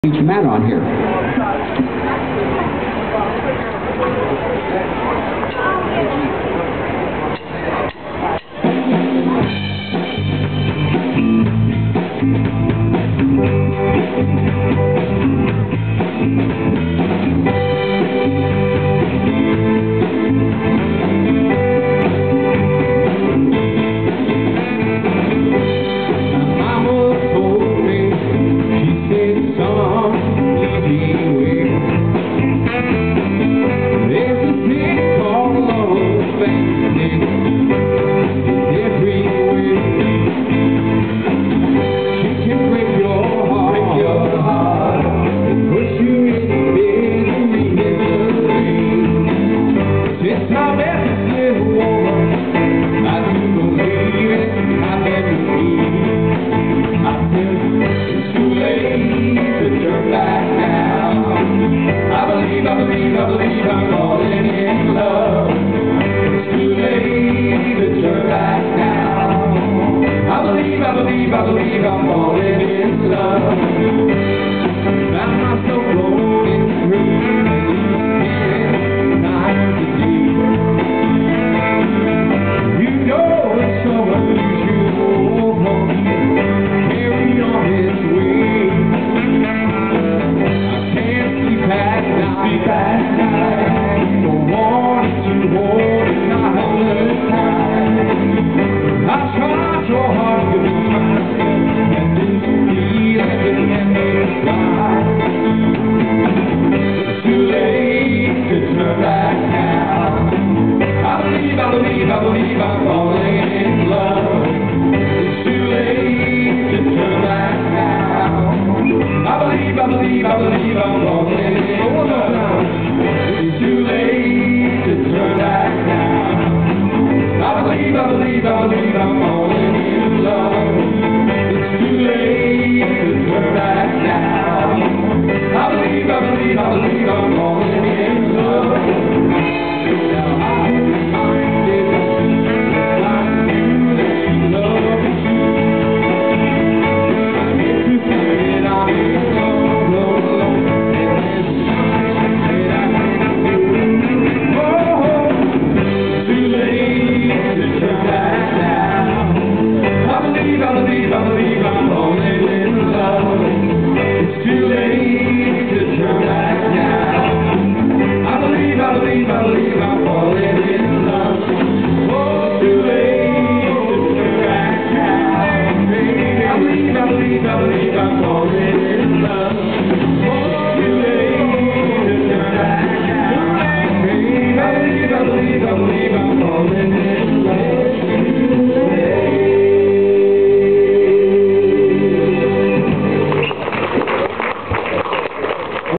Each man on here. I believe I'm falling in love. It's too late to turn back now. I believe I'm falling in love. Found myself rolling through the night to deep. You know it's so unusual for me to carry on this way. I can't sleep at night. I believe I'm falling in love. It's too late to turn back now. I believe I'm falling in love.